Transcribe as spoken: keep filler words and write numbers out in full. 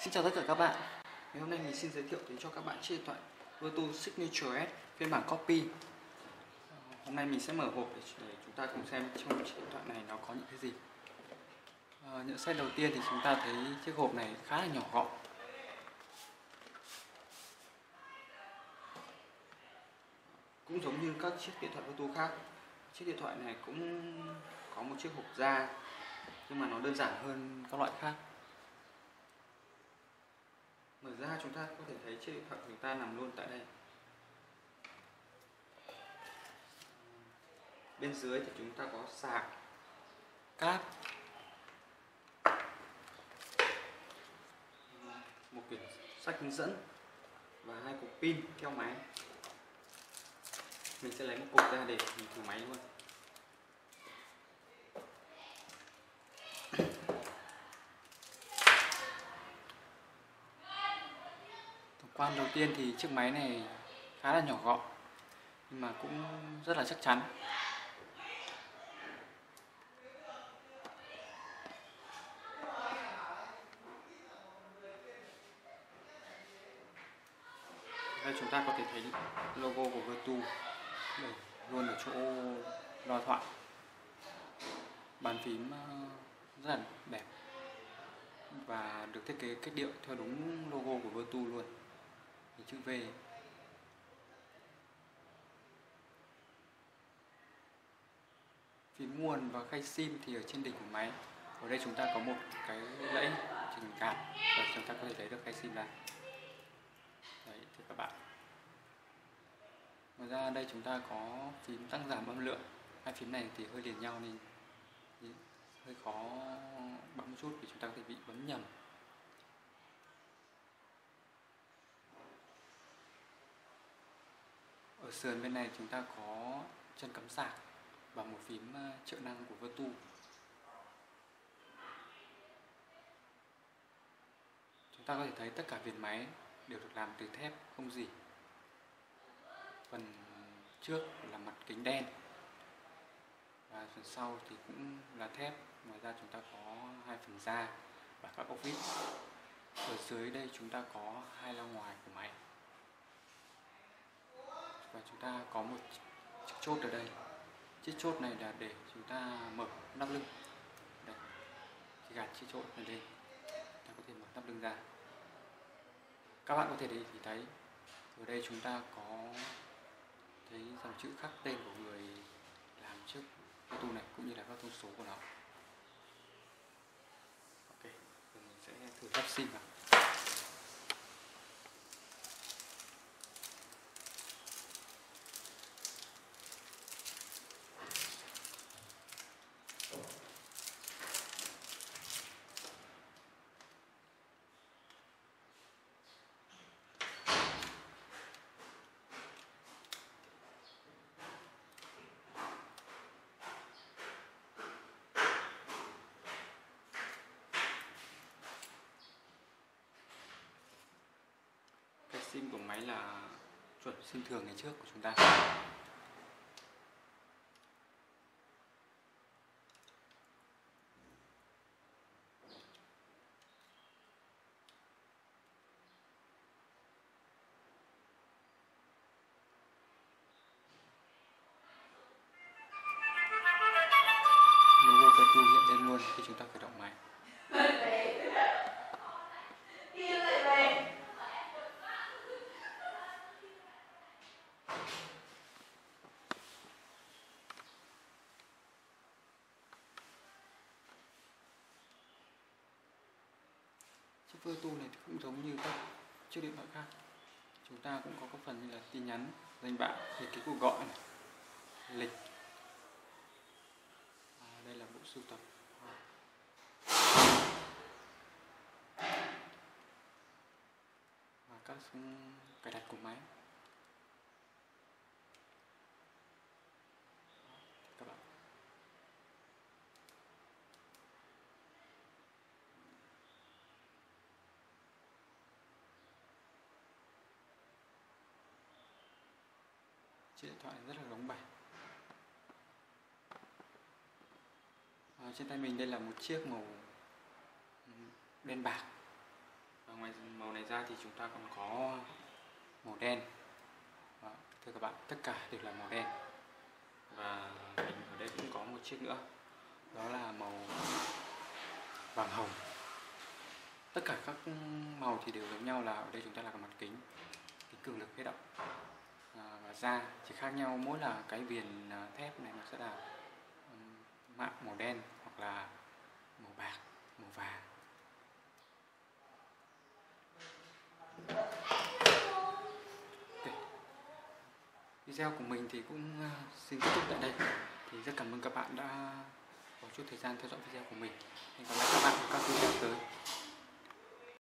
Xin chào tất cả các bạn. Ngày hôm nay mình xin giới thiệu đến cho các bạn chiếc điện thoại Vertu Signature S phiên bản copy. Hôm nay mình sẽ mở hộp để, để chúng ta cùng xem trong chiếc điện thoại này nó có những cái gì. À, nhận xét đầu tiên thì chúng ta thấy chiếc hộp này khá là nhỏ gọn. Cũng giống như các chiếc điện thoại Vertu khác, chiếc điện thoại này cũng có một chiếc hộp da, nhưng mà nó đơn giản hơn các loại khác. Mở ra chúng ta có thể thấy chiếc điện thoại của chúng ta nằm luôn tại đây. Bên dưới thì chúng ta có sạc, cáp, một quyển sách hướng dẫn và hai cục pin theo máy. Mình sẽ lấy một cục ra để mình thử máy luôn. Tổng quan đầu tiên thì chiếc máy này khá là nhỏ gọn nhưng mà cũng rất là chắc chắn. Đây chúng ta có thể thấy logo của Vertu luôn ở chỗ loa thoại. Bàn phím rất là đẹp và được thiết kế cách điệu theo đúng logo của Vertu luôn, hình chữ V. Phím nguồn và khay sim thì ở trên đỉnh của máy. Ở đây chúng ta có một cái lẫy trình cảm và chúng ta có thể lấy được khay sim ra. Đấy, thưa các bạn. Ngoài ra đây chúng ta có phím tăng giảm âm lượng. Hai phím này thì hơi liền nhau nên hơi khó bấm một chút vì chúng ta có thể bị bấm nhầm. Ở sườn bên này chúng ta có chân cắm sạc và một phím trợ năng của Vertu. Chúng ta có thể thấy tất cả viền máy đều được làm từ thép không rỉ. Phần trước là mặt kính đen và phần sau thì cũng là thép. Ngoài ra chúng ta có hai phần da và các ốc vít. Ở dưới đây chúng ta có hai loa ngoài của máy và chúng ta có một chiếc chốt ở đây. Chiếc chốt này là để chúng ta mở nắp lưng. Đây, khi gạt chiếc chốt này lên, ta có thể mở nắp lưng ra. Các bạn có thể để ý thấy ở đây chúng ta có thấy dòng chữ khắc tên của người làm chiếc Vertu này cũng như là các thông số của nó. Ok, rồi mình sẽ thử lắp sim vào. Sim của máy là chuẩn sim thường ngày trước của chúng ta. Logo Vertu hiện lên luôn khi chúng ta khởi động máy. Chiếc Vertu này cũng giống như các chiếc điện thoại khác. Chúng ta cũng có các phần như là tin nhắn, danh bạ, nhật ký cuộc gọi này, lịch. À, đây là bộ sưu tập và các cài đặt của máy. Các bạn. Chiếc điện thoại rất là lóng bẩy. À, trên tay mình đây là một chiếc màu đen bạc Và ngoài màu này ra thì chúng ta còn có màu đen. Đó, thưa các bạn, tất cả đều là màu đen. Và mình ở đây cũng có một chiếc nữa, đó là màu vàng hồng. Tất cả các màu thì đều giống nhau là ở đây chúng ta là cái mặt kính, kính cường lực hết ạ. À, và da chỉ khác nhau mỗi là cái viền thép này nó sẽ là mạ màu đen hoặc là màu bạc, màu vàng. Okay. Video của mình thì cũng xin kết thúc tại đây. Thì rất cảm ơn các bạn đã có chút thời gian theo dõi video của mình. Hẹn gặp lại các bạn ở các video tới.